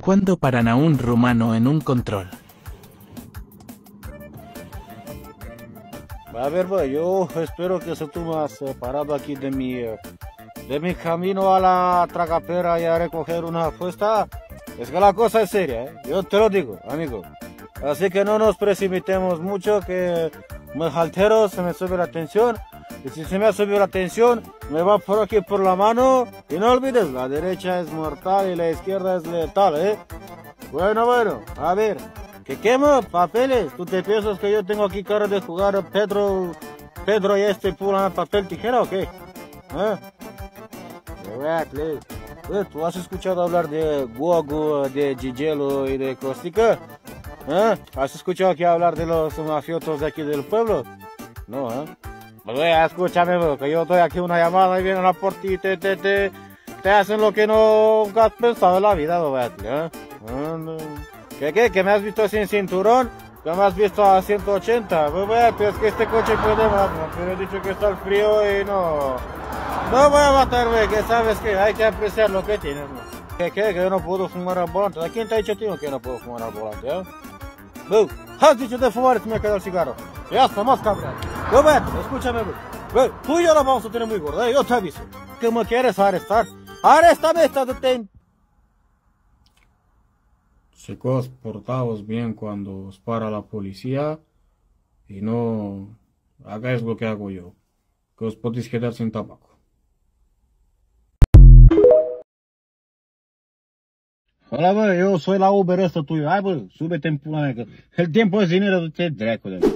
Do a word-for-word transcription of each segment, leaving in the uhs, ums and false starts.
¿Cuándo paran a un rumano en un control? A ver, bă, yo espero que se tú me has parado aquí de mi, de mi camino a la tragapera y a recoger una apuesta. Es que la cosa es seria, ¿eh? Yo te lo digo, amigo. Así que no nos precipitemos mucho, que me altero, se me sube la tensión. Y si se me ha subido la tensión, me va por aquí por la mano. Y no olvides, la derecha es mortal y la izquierda es letal, ¿eh? Bueno, bueno, a ver. ¿Qué quema? Papeles. ¿Tú te piensas que yo tengo aquí cara de jugar a Pedro, Pedro y este pula papel tijera o qué? ¿Eh? ¿Tú has escuchado hablar de Gogo, de Gigelo y de Costica? ¿Eh? ¿Has escuchado aquí hablar de los mafiosos de aquí del pueblo? No, ¿eh? Pues oye, escúchame, bro, que yo doy aquí una llamada y vienen a por ti y te, te, te, te hacen lo que no has pensado en la vida, bro, ¿eh? ¿Qué, qué? ¿Que me has visto sin cinturón? ¿Que me has visto a ciento ochenta? Pues vaya, pero es que este coche puede más, ¿no? Pero he dicho que está el frío y no... No voy a matarme, que sabes que hay que apreciar lo que tienes, ¿no? ¿Qué, qué? Que yo no puedo fumar al volante. ¿A quién te ha dicho tío que no puedo fumar al volante, eh? Bro, has dicho de fumar y se me ha quedado el cigarro. Ya está, más cabrón. Yo, ven, escúchame, bro. Bro, tú y yo la vamos a tener muy gorda, ¿eh? Yo te aviso. ¿Que me quieres arrestar? ¡Aréstame esta detén! Chicos, portaos bien cuando os para la policía y no hagáis lo que hago yo, que os podéis quedar sin tabaco. Hola, bă, yo soy la Uber ăsta tuyo. Hai, bă, súbete en pula mea, că el tiempo es dinero, du-te dracu de.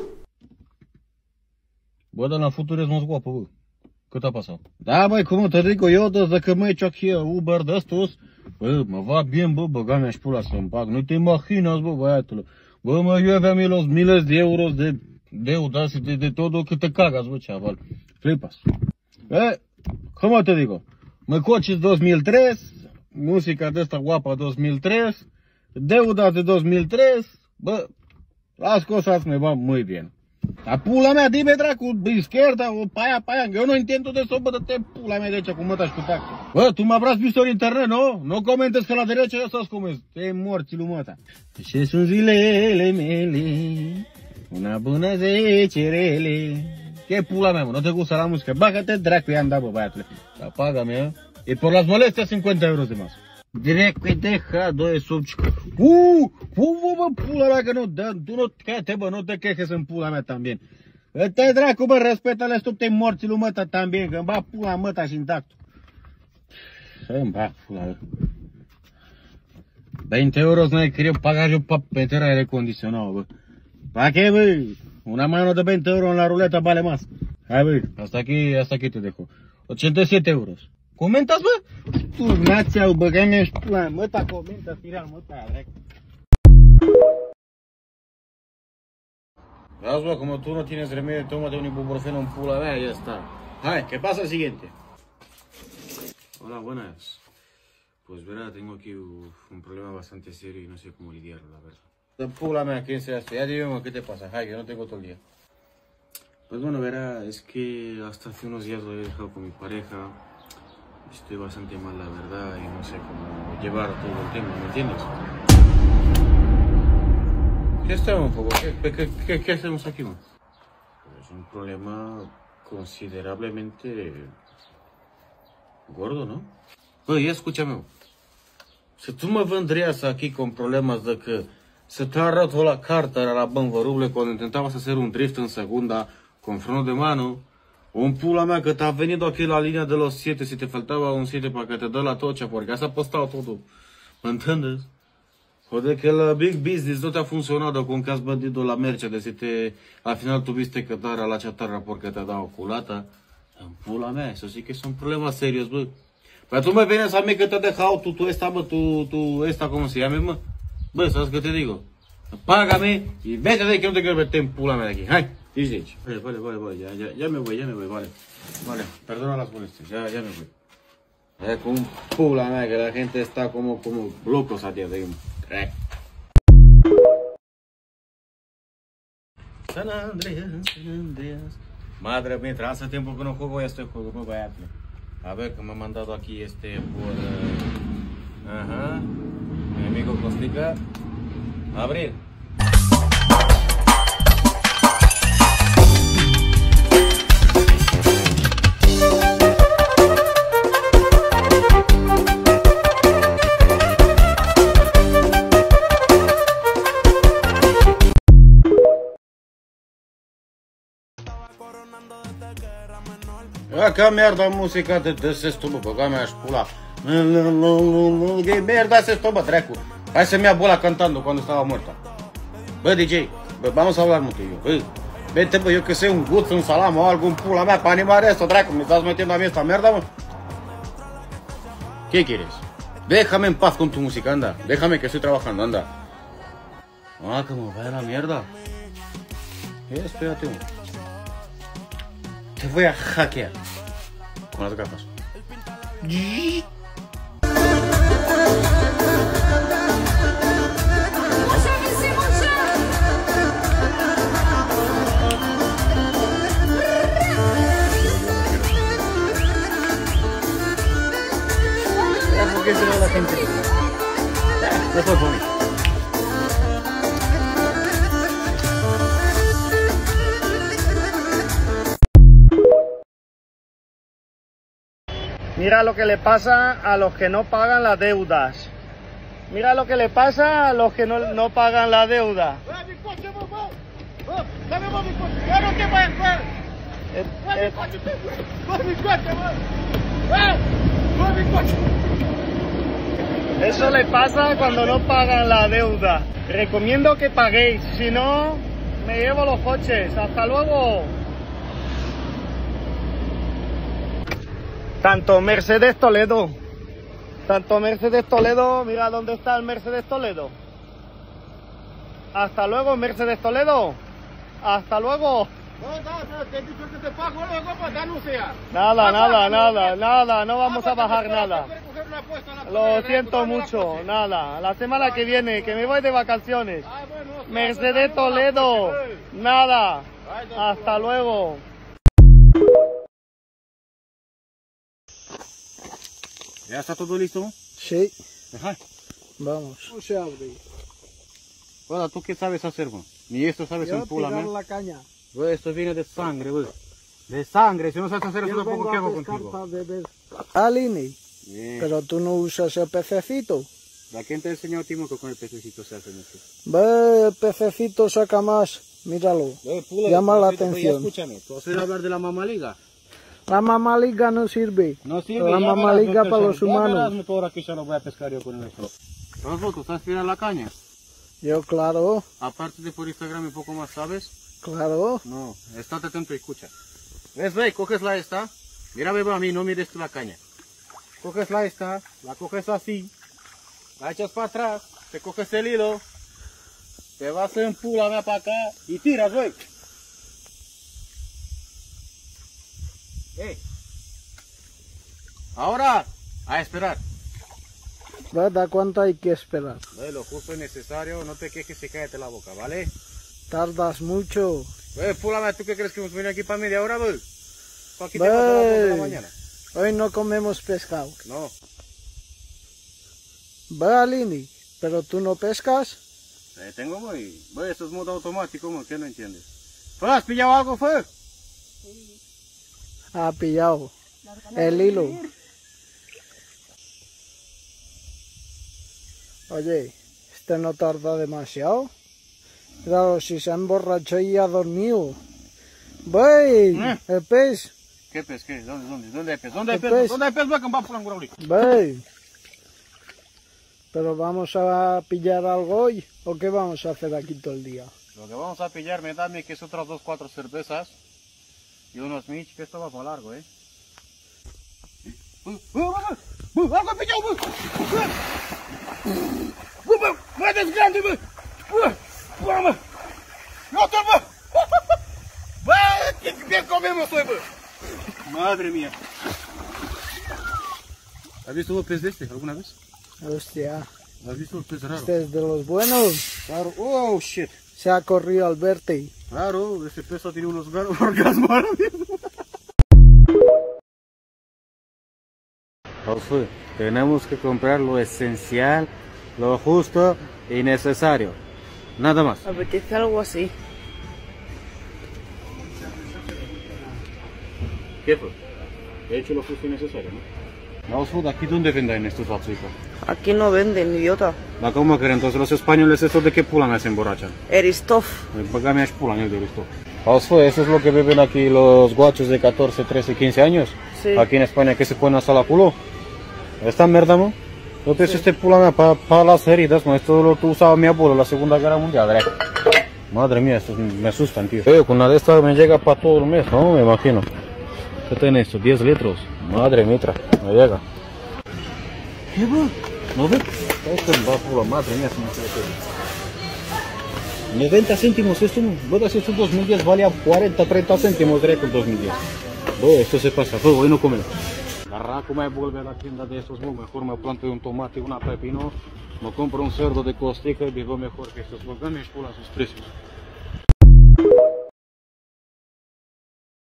Bă, dar la futuro ești guapă, bă. Cât a pasat? Da, băi, cum te digo yo, desde que me he hecho aquí Uber de estos, bă, mă va bien, bă, băga-mi-aș pula să-mi pac. Nu te imaginas, bă, băiatule. Bă, mă, eu aveam los miles de euros de deudas y de, de todo que te cagas, bă, chaval. Flipas. Eh, ¿cómo te digo? Mă coches dos mil tres, música de esta guapa dos mil tres, deudas de dos mil tres, bă, las cosas me van muy bien. La pula mea, dime dracu, izquierda o pa aia, pa aia, yo no entiendo de eso, bă, dă-te pula mea de aici cu măta și cu tactul. Bă, tu mă habrás visto în internet, nu? Nu comentezi că la derecha ya estás cum es, te morți lui măta. Și sunt zilele mele, una bună zecerele. Ce pula mea, mă, nu te gusta la muzică, bagă-te dracu, i-am dat, bă, băiatule. La paga mea, e por las molestias cincuenta euros de más. Dracu, deja, doi sub... Uh, uh, bă, pula mea, că nu, dă, tu nu, te, bă, nu te quejes în pula mea también. Te dracu, bă, respeta-le stupte morții lui măta también, că îmi bag pula măta și intactul. Să-mi bag pula mea. veinte euros n-ai că eu paga eu pentru aire condiționat, bă. ¿Para qué, bă? Una mano de veinte euros en la ruleta vale más. Hai, bă, hasta aquí, hasta aquí te dejo. ochenta y siete euros. ¿Comentas, bă? Tu, nația, bă, că mi-ești pula măta, comenta, firea măta, dracu. Veas, bă, como tú no tienes remedio, tómate un ibuprofeno en pula mea y ya está. Hai, ¿qué pasa el siguiente? Hola, buenas. Pues verá, tengo aquí un problema bastante serio y no sé cómo lidiarlo, la verdad. De pula mea, ¿quién sea esto? Ya dime, ¿qué te pasa? Hai, que no tengo todo el día. Pues bueno, verá, es que hasta hace unos días lo he dejado con mi pareja. Estoy bastante mal, la verdad, y no sé cómo llevar todo el tema, ¿me entiendes? ¿Qué estamos un poco? ¿Qué, qué, qué, qué hacemos aquí, man? Es un problema considerablemente gordo, ¿no? Bă, ia escúchame. Si tú me vendrías aquí con problemas de que se te ha roto la cartera, la bomba ruble, cuando intentabas hacer un drift en segunda con freno de mano, un pula mea que te ha venido aquí la línea de los siete, si te faltaba un siete para que te dé la tocha, porque has apostado todo. ¿Me entiendes? Joder, que el big business no te ha funcionado con que has vendido la Mercedes y te, al final tuviste que dar a la chatarra porque te ha dado culata. En pula mea, eso sí que son problemas serios, bă. Pero tú me vienes a mí que te has dejado tú, tú esta, bă, tú, tú esta, ¿cómo se llama, bă? Bă, ¿sabes qué te digo? Págame y vete de aquí, no te quiero meter en pula mea de aquí. Hai, dici. Vale, vale, vale, vale, ya, ya, ya me voy, ya me voy, vale. Vale, perdona las molestias, ya, ya me voy. Es con pula mea que la gente está como, como locos a día de hoy. Eh. San Andreas, San Andreas. Madre mía, hace tiempo que no juego este juego, me voy a... A ver, que me ha mandado aquí este por... Uh, ajá. Mi amigo Indica abrir. Că merda muzica de de se stubă, băga mea și pula. Que merda se stubă, dracu. Hai să-mi ia bola cantando cuando estaba muerta. Bă, D J, bă, vamos a hablar mucho yo. Bă, vete, bă, yo que sé, un gusto, un salam o algo, un pula mea, para animar esto, dracu. Me estás metiendo a mí esta mierda, mă. ¿Qué quieres? Déjame en paz con tu música, anda. Déjame que estoy trabajando, anda. Ah, que me vaya la mierda. Eh, espérate, mă. Te voy a hackear con las gafas. ¿Por qué se ve la gente? No fue por mí. Mira lo que le pasa a los que no pagan las deudas. Mira lo que le pasa a los que no, no pagan la deuda. Eso le pasa cuando no pagan la deuda. Recomiendo que paguéis, si no, me llevo los coches. Hasta luego. Tanto Mercedes Toledo, tanto Mercedes Toledo, mira dónde está el Mercedes Toledo. Hasta luego, Mercedes Toledo. Hasta luego. Nada, nada, nada, nada, no vamos a bajar nada. Lo siento mucho, nada. La semana que viene, que me voy de vacaciones. Mercedes Toledo, nada. Hasta luego. ¿Ya está todo listo? Sí. Ajá. Vamos. No se abre. Bueno, ¿tú qué sabes hacer, bro? Ni esto sabes Yo en pula, tirar man. la caña. Güey, esto viene de sangre, güey. De sangre, si no sabes hacer eso Yo tampoco, vengo ¿qué a hago pescar contigo? para beber. Aline, Bien. pero tú no usas el pececito. ¿A quién te enseñó, Timo, que con el pececito se hace esto? Ve, el pececito saca más. Míralo. Güey, pula, Llama la pececito, güey, atención. escúchame, ¿tú has oído hablar de la mamaliga? La mamaliga no sirve. No sirve, La ya mamaliga verás, para ya los verás, humanos. me ahora que ya no voy a pescar yo con esto. Rafa, ¿tú sabes tirar la caña? Yo, claro, Aparte de por Instagram un poco más, ¿sabes? claro. No, estate atento y escucha. ¿Ves, ve? Coges la esta. Mira, beba, a mí, no mires tú la caña. Coges la esta, la coges así, la echas para atrás, te coges el hilo, te vas en pula para acá y tiras, güey. Hey. Ahora, a esperar. ¿Verdad cuánto hay que esperar? Ve, lo justo y necesario, no te quejes y cállate la boca, ¿vale? Tardas mucho. Ve, pula, ¿tú qué crees que hemos venido aquí para media hora, güey? ¿Para aquí te Ve. vas a las dos de la mañana? Hoy no comemos pescado. No. Ve, Aline, pero tú no pescas. Eh, tengo muy... Güey, esto es modo automático, ¿no? ¿Qué no entiendes? ¿Fue? ¿Has pillado algo, fue? Ha pillado el hilo. Oye, este no tarda demasiado. Claro, si se ha emborrachado y ha dormido. ¡Ve! ¿Eh? El pez. ¿Qué pez? ¿Qué? ¿Dónde? ¿Dónde? ¿Dónde hay pez? ¿Dónde hay ¿Qué pez? pez? ¿Dónde hay pez? Voy a comprar por un gurabri. ¡Ve! ¿Pero vamos a pillar algo hoy? ¿O qué vamos a hacer aquí todo el día? Lo que vamos a pillar, me dame que es otras dos, cuatro cervezas y unos mich, que esto va para largo, ¿eh? ¡Algo he pillado! ¡Mueves grande! ¡Vamos! ¡No te va! ¡Qué bien comemos hoy! ¡Madre mía! ¿Has visto un pez de este alguna vez? Hostia, ¿Has visto un pez raro? este es de los buenos. Claro. ¡Oh, shit! Se ha corrido al verte. Claro, ese pez tiene unos orgasmos ahora mismo. Tenemos que comprar lo esencial, lo justo innecesario. Nada más. Apetece algo así. ¿Qué fue? He hecho lo justo y necesario, ¿no? No, Sud, ¿aquí dónde venden estos vacitos? Aquí no venden, idiota. ¿La cómo creen? Entonces los españoles, ¿estos de qué pula me se emborrachan? Eristov. Băgame și pula el de Eristov. Auzi, eso es lo que beben aquí los guachos de catorce, trece, quince años. Sí. Aquí en España, que se ponen hasta la culo. Esta mierda, ¿no? No te este pula mea para pa las heridas, ¿no? Esto lo usaba mi abuelo en la Segunda Guerra Mundial, ¿verdad? Madre mía, estos me asustan, tío. Eh, con una de estas me llega para todo el mes, ¿no? Me imagino. ¿Qué tiene esto? diez litros. Madre mitra, me llega. ¿Qué va? ¿No ves? Esto va pula, madre mía, se me hace. noventa céntimos esto, ¿no? Bă, dar esto dos mil diez valía cuarenta, treinta céntimos, direct el dos mil diez. Bă, esto se pasa, bă, hoy no comemos. Garraco me vuelve a la tienda de estos, bă, mejor me planto un tomate y una pepino, me compro un cerdo de costica y vivo mejor que estos, bă, dame pula sus precios.